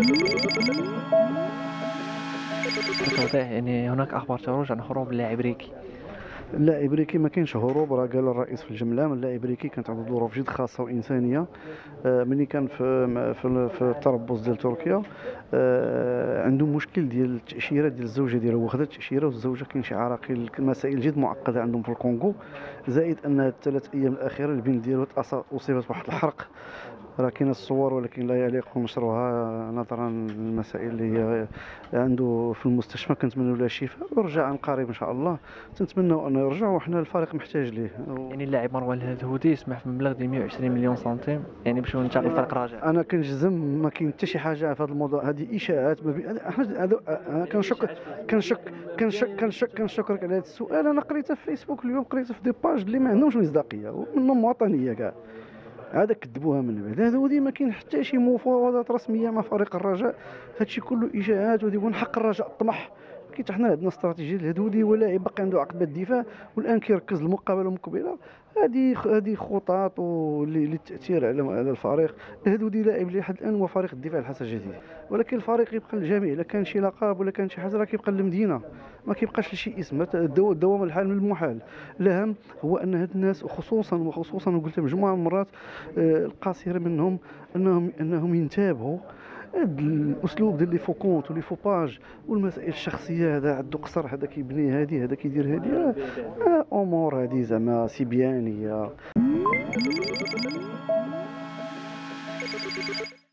بتوضيح يعني هناك أخبار تروج عن هروب اللاعب ريكي. اللاعب ريكي ما كاينش هروب، راه قال الرئيس في الجمله من اللاعب ريكي كانت عنده ظروف جد خاصه وانسانيه. ملي كان في التربص ديال تركيا، عنده مشكل ديال التاشيره ديال الزوجه ديالو، واخده التاشيره والزوجه كاين شي عراقيل، مسائل جد معقده عندهم في الكونغو. زائد ان الثلاث ايام الاخيره البنت ديالو اصيبت بواحد الحرق. راه كاين الصور ولكن لا يليق نشرها نظرا للمسائل اللي هي عنده في المستشفى. كنتمنوا له الشفاء ويرجع عن قريب ان شاء الله. تنتمنوا انه يرجع وحنا الفريق محتاج ليه. يعني اللاعب مروان الهدهودي يسمح في مبلغ ديال 120 مليون سنتيم يعني باش هو ينتقل الفريق راجع. انا كنجزم ما كاين حتى شي حاجه في هذا الموضوع، هذه اشاعات. ما بي... احنا أنا كنشكرك على هذا السؤال. انا قريتها في فيسبوك اليوم، قريتها في دي باج اللي ما عندهمش مصداقيه ومنهم وطنيه كاع. هذا كذبوها من بعد. هذا ودي ما كاين حتى شي مفاوضات رسميه مع فريق الرجاء. هادشي كله اشاعات ودي، ونحق الرجاء الطمح. كي حنا عندنا استراتيجيه. الهدودي هو لاعب باقي عنده عقبه الدفاع والان كيركز المقابله المقبله. هذه خطط للتاثير على الفريق. الهدودي لاعب لحد الان هو فريق الدفاع الحسن الجديد، ولكن الفريق يبقى للجميع. الا كان شي لقب ولا كان شي حاجه راه كيبقى للمدينه، ما كيبقاش لشي اسم. الدوام الحال من المحال. الاهم هو ان هاد الناس وخصوصا وقلت مجموعه من المرات، القصيره منهم، انهم ينتبهوا. هاد الاسلوب ديال لي فو كونت ولي فو باج والمسائل الشخصيه. هذا عنده قصر، هذا كيبني هذه، هذا كيدير هذه. امور هذه زعما سيبيانيه.